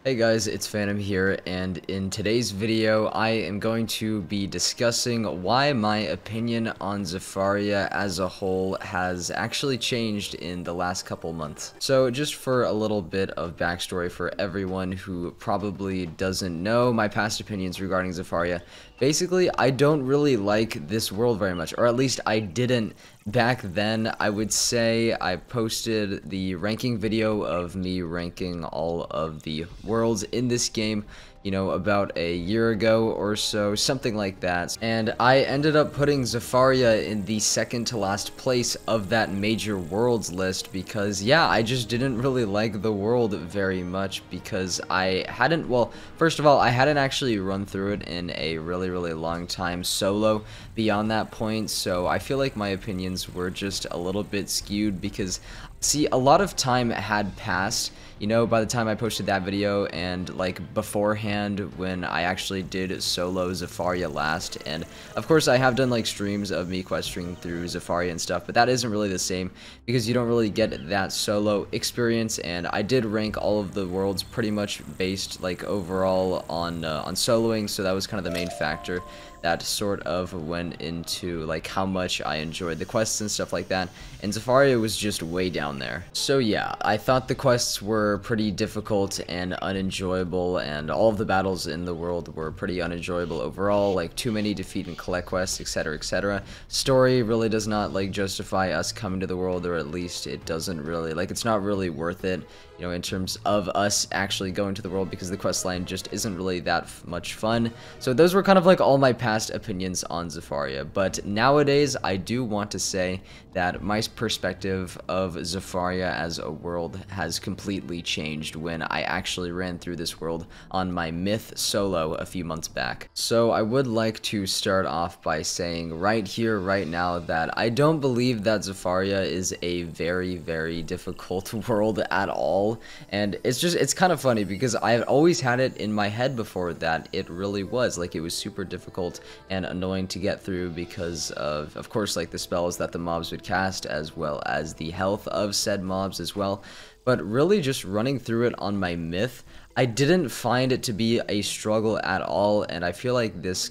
Hey guys, it's Phantom here, and in today's video, I am going to be discussing why my opinion on Zafaria as a whole has actually changed in the last couple months. So just for a little bit of backstory for everyone who probably doesn't know my past opinions regarding Zafaria, basically, I don't really like this world very much, or at least I didn't back then. I would say I posted the ranking video of me ranking all of the worlds in this game, you know, about a year ago or so, something like that. And I ended up putting Zafaria in the second to last place of that major worlds list because, yeah, I just didn't really like the world very much because I hadn't, well, first of all, I hadn't actually run through it in a really long time solo beyond that point, so I feel like my opinions were just a little bit skewed because, see, a lot of time had passed, you know, by the time I posted that video and like beforehand when I actually did solo Zafaria last. And of course I have done like streams of me questing through Zafaria and stuff, but that isn't really the same because you don't really get that solo experience. And I did rank all of the worlds pretty much based like overall on soloing, so that was kind of the main factor that sort of went into like how much I enjoyed the quests and stuff like that, and Zafaria was just way down there. So yeah, I thought the quests were pretty difficult and unenjoyable, and all of the battles in the world were pretty unenjoyable overall, like too many defeat and collect quests, etc, etc. Story really does not like justify us coming to the world, or at least it doesn't really, like, it's not really worth it, you know, in terms of us actually going to the world, because the quest line just isn't really that much fun. So those were kind of like all my past opinions on Zafaria, but nowadays I do want to say that my perspective of Zafaria as a world has completely changed when I actually ran through this world on my Myth solo a few months back. So I would like to start off by saying right here, right now, that I don't believe that Zafaria is a very difficult world at all, and it's kind of funny because I've always had it in my head before that it really was, like, it was super difficult and annoying to get through because of course, like the spells that the mobs would cast, as well as the health of said mobs as well. But really, just running through it on my Myth, I didn't find it to be a struggle at all, and I feel like this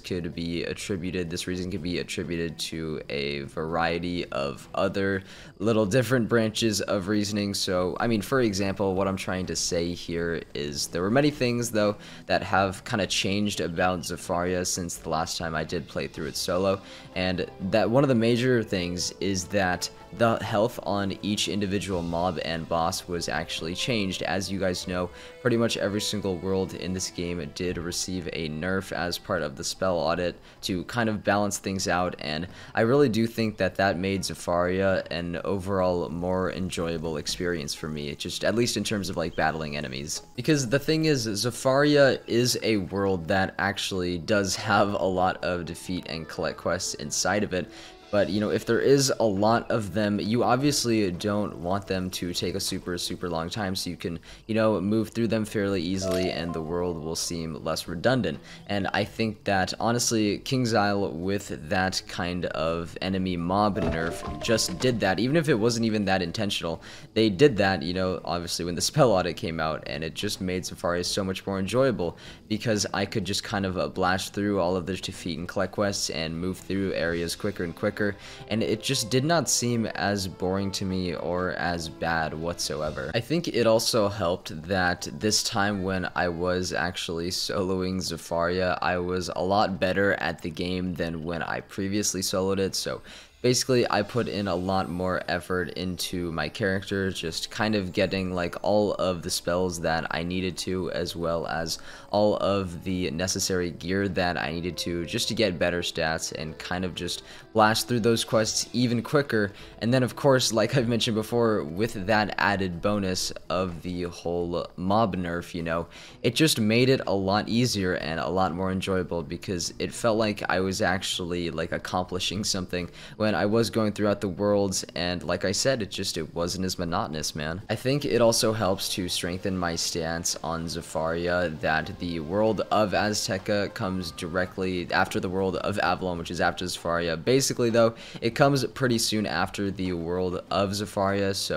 reason could be attributed to a variety of other little different branches of reasoning. So, I mean, for example, what I'm trying to say here is there were many things, though, that have kind of changed about Zafaria since the last time I did play through it solo, and that one of the major things is that the health on each individual mob and boss was actually changed. As you guys know, pretty much every single world in this game did receive a nerf as part of the spell audit to kind of balance things out, and I really do think that that made Zafaria an overall more enjoyable experience for me, just at least in terms of like battling enemies. Because the thing is, Zafaria is a world that actually does have a lot of defeat and collect quests inside of it. But, you know, if there is a lot of them, you obviously don't want them to take a super long time, so you can, you know, move through them fairly easily and the world will seem less redundant. And I think that, honestly, King's Isle with that kind of enemy mob nerf just did that. Even if it wasn't even that intentional, they did that, you know, obviously when the spell audit came out, and it just made Zafaria so much more enjoyable because I could just kind of blast through all of the defeat and collect quests and move through areas quicker and quicker. And it just did not seem as boring to me or as bad whatsoever. I think it also helped that this time when I was actually soloing Zafaria, I was a lot better at the game than when I previously soloed it. So basically, I put in a lot more effort into my character, just kind of getting like all of the spells that I needed to, as well as all of the necessary gear that I needed to, just to get better stats and kind of just blast through those quests even quicker. And then, of course, like I've mentioned before, with that added bonus of the whole mob nerf, you know, it just made it a lot easier and a lot more enjoyable because it felt like I was actually like accomplishing something when I was going throughout the worlds, and like I said, it wasn't as monotonous, man. I think it also helps to strengthen my stance on Zafaria that the world of Azteca comes directly after the world of Avalon, which is after Zafaria. Basically, though, it comes pretty soon after the world of Zafaria, so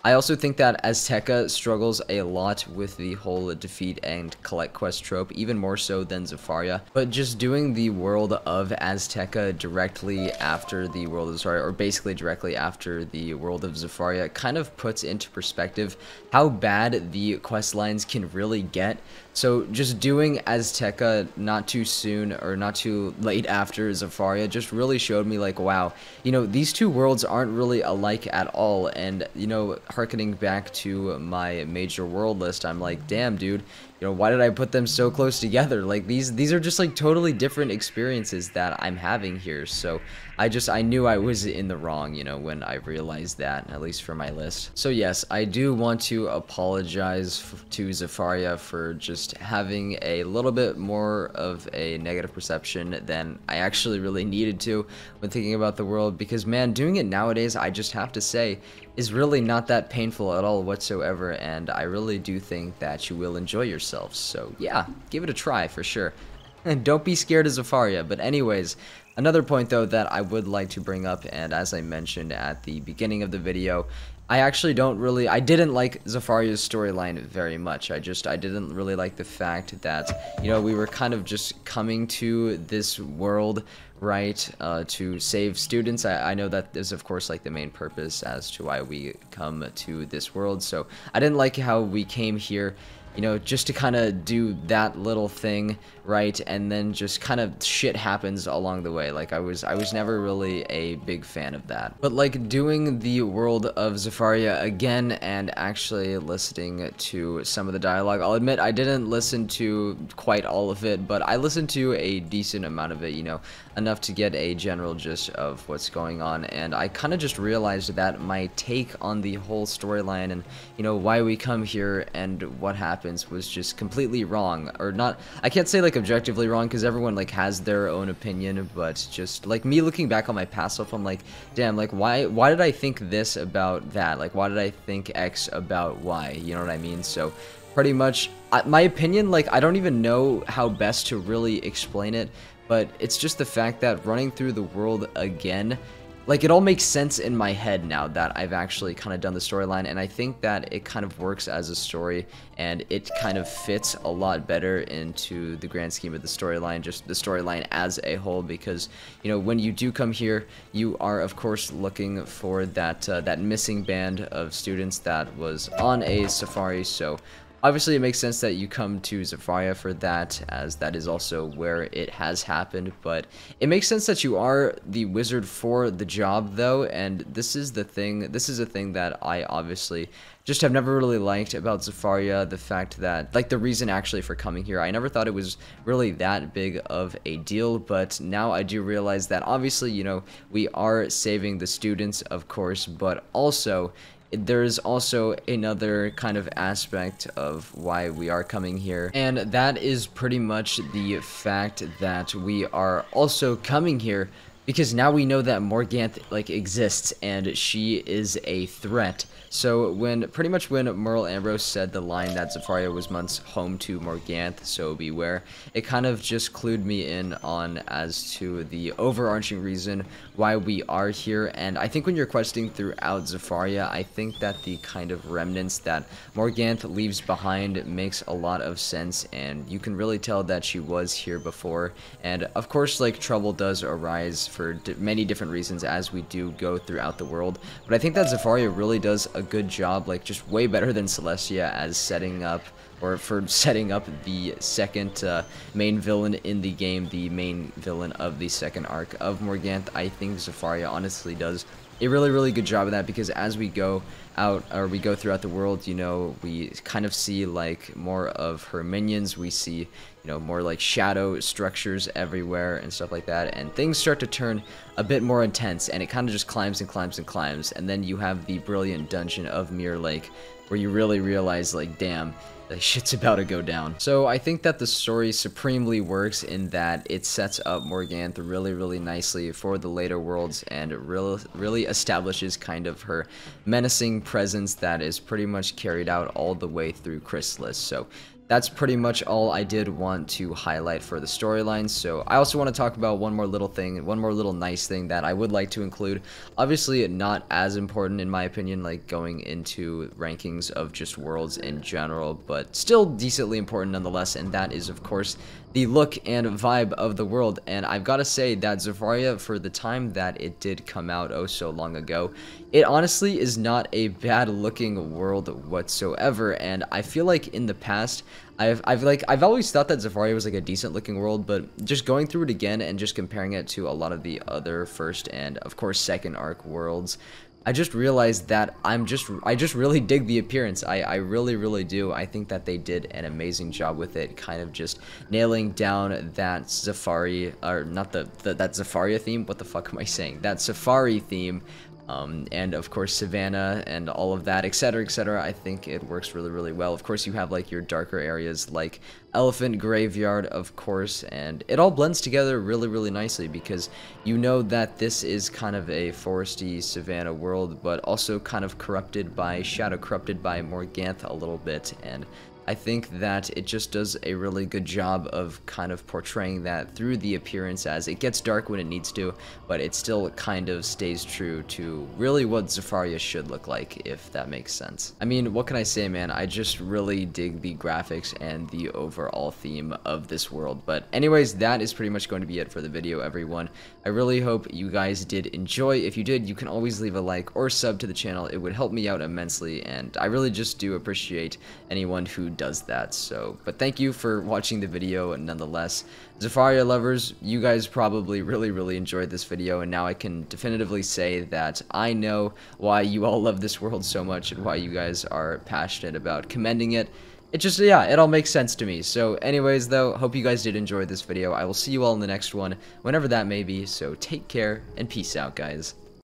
I also think that Azteca struggles a lot with the whole defeat and collect quest trope, even more so than Zafaria. But just doing the world of Azteca directly after the world of Zafaria, or basically directly after the world of Zafaria, kind of puts into perspective how bad the quest lines can really get. So just doing Azteca not too soon or not too late after Zafaria just really showed me like, wow, you know, these two worlds aren't really alike at all. And, you know, harkening back to my major world list, I'm like, damn, dude, you know, why did I put them so close together? Like, these are just like totally different experiences that I'm having here. So I knew I was in the wrong, you know, when I realized that, at least for my list. So yes, I do want to apologize to Zafaria for just having a little bit more of a negative perception than I actually really needed to when thinking about the world, because man, doing it nowadays, I just have to say, is really not that painful at all whatsoever, and I really do think that you will enjoy yourself. So yeah, give it a try for sure. And don't be scared of Zafaria. But anyways, another point though that I would like to bring up, and as I mentioned at the beginning of the video, I didn't like Zafaria's storyline very much. I didn't really like the fact that, you know, we were kind of just coming to this world, right, to save students. I know that is of course like the main purpose as to why we come to this world. So I didn't like how we came here, you know, just to kind of do that little thing, right, and then just kind of shit happens along the way. Like I was never really a big fan of that. But like doing the world of Zafaria again and actually listening to some of the dialogue, I'll admit I didn't listen to quite all of it, but I listened to a decent amount of it, you know, enough to get a general gist of what's going on. And I kind of just realized that my take on the whole storyline and, you know, why we come here and what happens was just completely wrong. Or not, I can't say like objectively wrong, because everyone like has their own opinion, but just like me looking back on my past self, I'm like, damn, like why did I think this about that? Like why did I think X about Y? You know what I mean? So pretty much my opinion, like I don't even know how best to really explain it, but it's just the fact that running through the world again, like, it all makes sense in my head now that I've actually kind of done the storyline, and I think that it kind of works as a story, and it kind of fits a lot better into the grand scheme of the storyline, just the storyline as a whole, because, you know, when you do come here, you are, of course, looking for that missing band of students that was on a safari, so obviously, it makes sense that you come to Zafaria for that, as that is also where it has happened, but it makes sense that you are the wizard for the job, though, and this is a thing that I obviously just have never really liked about Zafaria, the fact that, like, the reason actually for coming here, I never thought it was really that big of a deal, but now I do realize that, obviously, you know, we are saving the students, of course, but also there's also another kind of aspect of why we are coming here, and that is pretty much the fact that we are also coming here because now we know that Morganth, like, exists, and she is a threat. So pretty much when Merle Ambrose said the line that Zafaria was once home to Morganth, so beware, it kind of just clued me in on as to the overarching reason why we are here. And I think when you're questing throughout Zafaria, I think that the kind of remnants that Morganth leaves behind makes a lot of sense, and you can really tell that she was here before. And of course, like, trouble does arise for many different reasons as we do go throughout the world, but I think that Zafaria really does a good job, like, just way better than Celestia as setting up the second main villain in the game, the main villain of the second arc of Morganth. I think Zafaria honestly does a really good job of that, because as we go out, or we go throughout the world, you know, we kind of see like more of her minions, we see, you know, more like shadow structures everywhere and stuff like that, and things start to turn a bit more intense, and it kind of just climbs and climbs and climbs, and then you have the brilliant dungeon of Mirror Lake, where you really realize, like, damn, the shit's about to go down. So I think that the story supremely works in that it sets up Morganth really nicely for the later worlds, and really establishes kind of her menacing presence that is pretty much carried out all the way through Chrysalis. So that's pretty much all I did want to highlight for the storyline. So I also want to talk about one more little thing, one more little nice thing that I would like to include. Obviously not as important in my opinion, like going into rankings of just worlds in general, but still decently important nonetheless, and that is of course the look and vibe of the world. And I've got to say that Zafaria, for the time that it did come out oh so long ago, it honestly is not a bad looking world whatsoever. And I feel like in the past I've always thought that Zafaria was like a decent looking world, but just going through it again and just comparing it to a lot of the other first and of course second arc worlds, I just realized that I just really dig the appearance. I really do. I think that they did an amazing job with it, kind of just nailing down that Zafari, or not that Zafaria theme. What the fuck am I saying? That Safari theme. And of course Savannah and all of that, etc, etc. I think it works really well. Of course you have like your darker areas like Elephant Graveyard, of course, and it all blends together really nicely, because you know that this is kind of a foresty Savannah world, but also kind of corrupted by shadow, corrupted by Morganth a little bit. And I think that it just does a really good job of kind of portraying that through the appearance, as it gets dark when it needs to, but it still kind of stays true to really what Zafaria should look like, if that makes sense. I mean, what can I say, man? I just really dig the graphics and the overall theme of this world. But anyways, that is pretty much going to be it for the video, everyone. I really hope you guys did enjoy. If you did, you can always leave a like or sub to the channel. It would help me out immensely, and I really just do appreciate anyone who does that. So, but thank you for watching the video nonetheless. Zafaria lovers, you guys probably really enjoyed this video, and now I can definitively say that I know why you all love this world so much and why you guys are passionate about commending it. It just, yeah, it all makes sense to me. So anyways though, hope you guys did enjoy this video. I will see you all in the next one, whenever that may be. So take care and peace out, guys.